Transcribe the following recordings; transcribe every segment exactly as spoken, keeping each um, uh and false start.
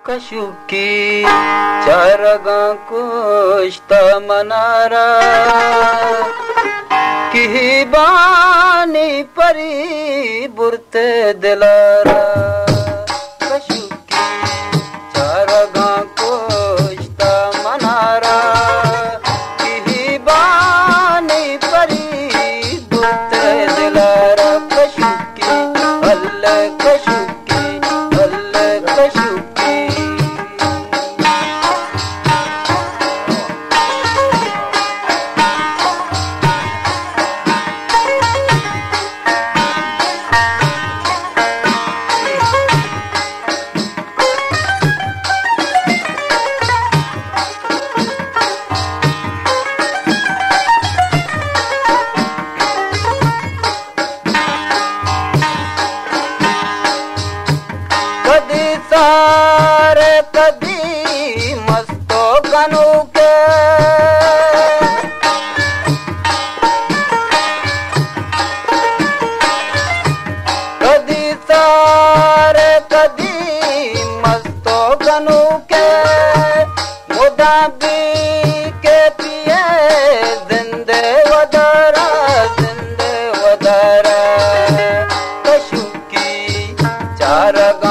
कशुकी चारगा कुश्ता मनारा की बानी परी बुरते दिलारा कशुकी चारगा कुश्ता मनारा की बानी परी बुरते दिलारा कशुकी अल्लाह कशुकी अल्लाह कशुकी कदी सारे कदी मस्तो कनु के कदी सारे कदी मस्तो कनु के मुदाबी के पिए जिंदे वदरा जिंदे वदरा कशुकी चारगा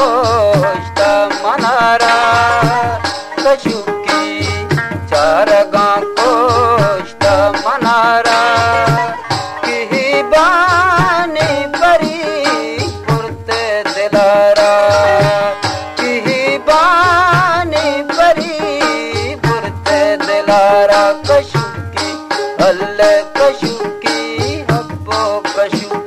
मनारा कशुकी चारगा कोश्ता मनारा की बानी परी पुरते दिलारा की बानी परी पुरते दिलारा कशुकी अल्लाह कशुकी हब्बो कशुकी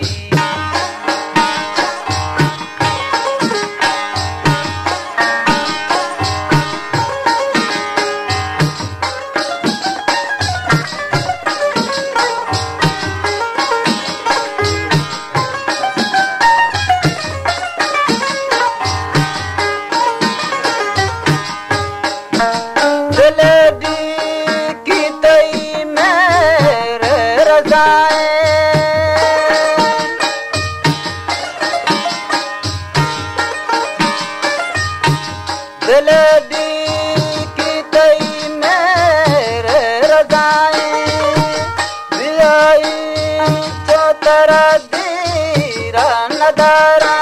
दिलदी की तई मेरे रज़ाएं दियाई चौतरा दीरा नदारा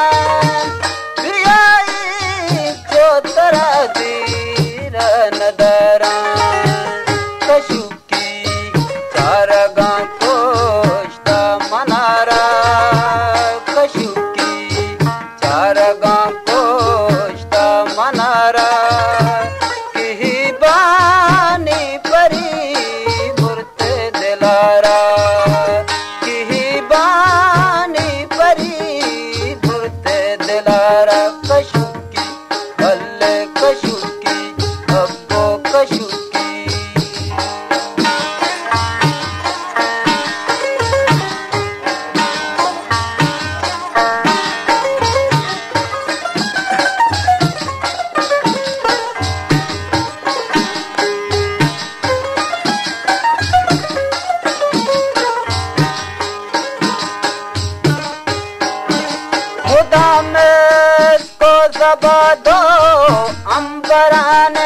दियाई चौतरा दीरा नदारा कशुकी चारगा कोश्ता मनारा कशुकी चारगा कोश्ता मनारा की बानी परी बुरते दिलारा की बानी परी बुरते दिलारा कशुकी अल्लाह कशुकी अब्बो कशुकी खुदा में को ज़बा दो अंबराने